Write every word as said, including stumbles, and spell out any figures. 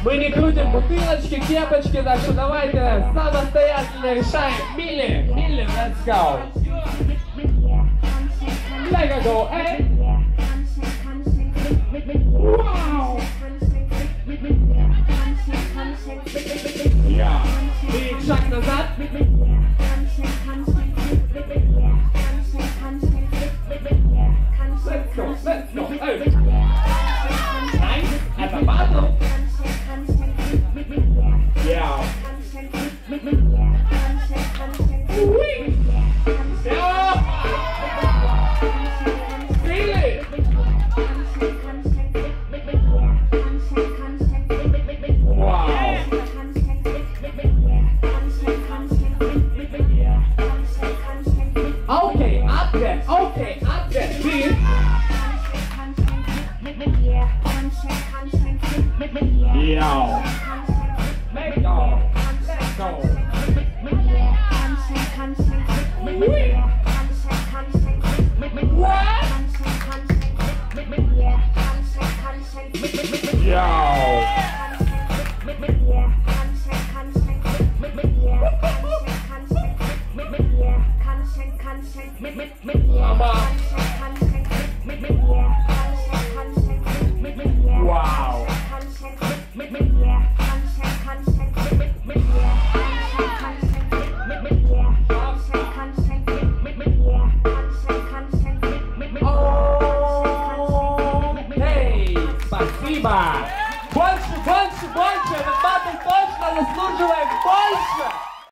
Мы не крутим бутылочки, кепочки, так что давайте самостоятельно решаем. Милли, Милли, let's go. Let it go, eh? Wow. Yeah. И шаг назад. Let's go, let's go, hey. Nice, at the bottom. Yeah. Whee. Yeah. Feel it. Wow. Okay, up there, okay, up there, please. Yo. Let go. Let go. Whee. What? Yo. Come on.